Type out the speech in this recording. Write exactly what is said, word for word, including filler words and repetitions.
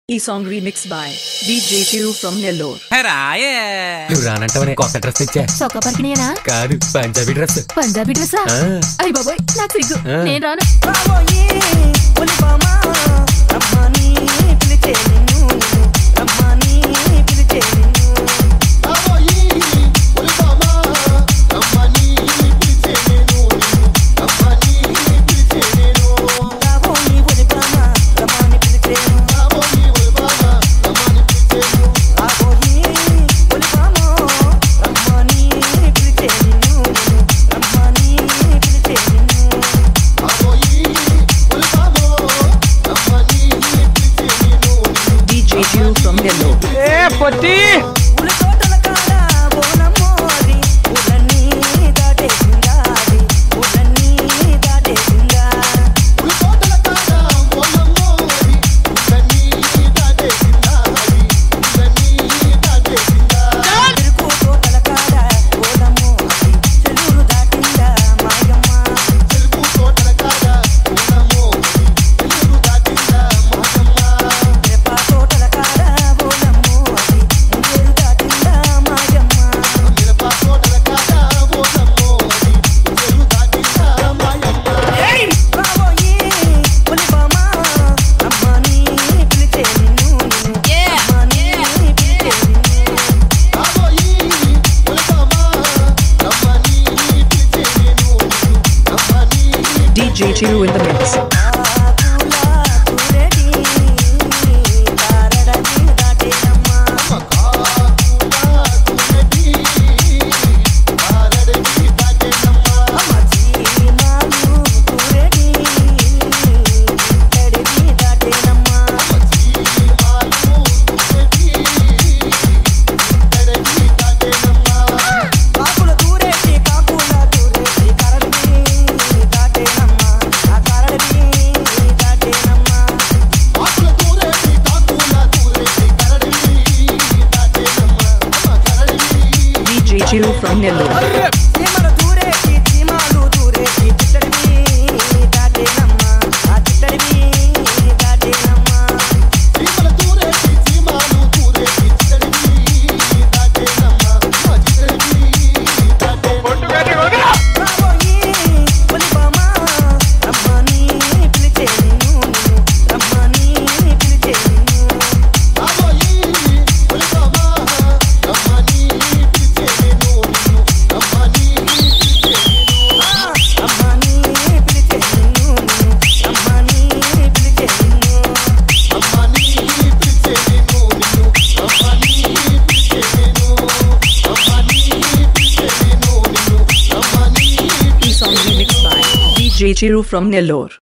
E song remixed by D J Chiru from Nellore. రాయే నువ్వు రానంటావనే కొత్త డ్రెస్ తెచ్చా. సొక్క పరికినేనా? కాదు, పంజాబీ డ్రెస్. పంజాబీ డ్రెస్సా? అయ్య బాబోయ్, నాకు సిగ్గు. నేను రాను. రావోయి ఒలి బామ్మ రమ్మని పిలిచే నిన్ను రమ్మని పిలిచే నిన్ను రావోయి ఒలి బామ్మ రమ్మని పిలిచే నిన్ను రమ్మని పిలిచే నిన్ను రావోయి ఒలి బామ్మ రమ్మని పిలిచే రావోయి ఒలి బామ్మ రమ్మని పిలిచే రావోయి ఒలి బామ్మ రమ్మని పిలిచే నిన్ను రమ్మని పిలిచే నిన్ను రావోయి ఒలి బామ్మ రమ్మని పిలిచే నిన్ను D J Chiru from Nellore. ఏ పొట్టి ఉలి తోటల కాడ బోనమోది ఉలన్నీ దాటేసిందాది ఉలన్నీ దాటేసిందా ఉలి తోటల కాడ బోనమోది ఉలన్నీ దాటేసిందాది ఉలన్నీ దాటేసిందా తిరుకు తోటల కాడ బోనమోది చెలురు దాటిందా మాయమ్మ తిరుకు తోటల కాడ బోనమోది చెలురు దాటిందా మాయమ్మ రేపా తోటల కాడ బోనమోది చెలురు దాటిందా మాయమ్మ రేపా తోటల కాడ బోనమోది చెలురు దాటిందా మాయమ్మ రావోయి ఒలి బామ్మ రమ్మని పిలిచే నిన్ను రమ్మని పిలిచే నిన్ను రావోయి ఒలి బామ్మ రమ్మని పిలిచే నిన్ను రమ్మని D J Chiru in the mix. ఆకులా తురెడి తారడని దాటేనమ్మా ఆకులా తురెడి తారడని దాటేనమ్మా అమ్మజీమాలు తురెడి తడిని దాటేనమ్మా అమ్మజీమాలు తురెడి తడిని దాటేనమ్మా కాకుల తురెడి కాకుల తురెడి కరడిని దాటేనమ్మా ఆ కరడిని దాటేనమ్మా కాకుల తురెడి కాకుల తురెడి కరడిని దాటేనమ్మా ఆ కరడిని D J Chiru from Nellore. చీమల దూరేటి చీమాలు దూరేటి చిట్టడివి దాటేనమ్మా ఆ చిట్టడివి దాటేనమ్మా చీమల దూరేటి చీమాలు దూరేటి చిట్టడివి దాటేనమ్మా ఆ చిట్టడివి దాటేనమ్మా రావోయి ఒలి బామ్మ రమ్మని పిలిచే నిన్ను రమ్మని పిలిచే నిన్ను రావోయి ఒలి బామ్మ రమ్మని పిలిచే నిన్ను రమ్మని పిలిచే నిన్ను రమ్మని పిలిచే నిన్ను రమ్మని పిలిచే నిన్ను రమ్మని పిలిచే నిన్ను రమ్మని పిలిచే నిన్ను రమ్మని పిలిచే నిన్ను రమ్మని E song remixed by D J Chiru from Nellore.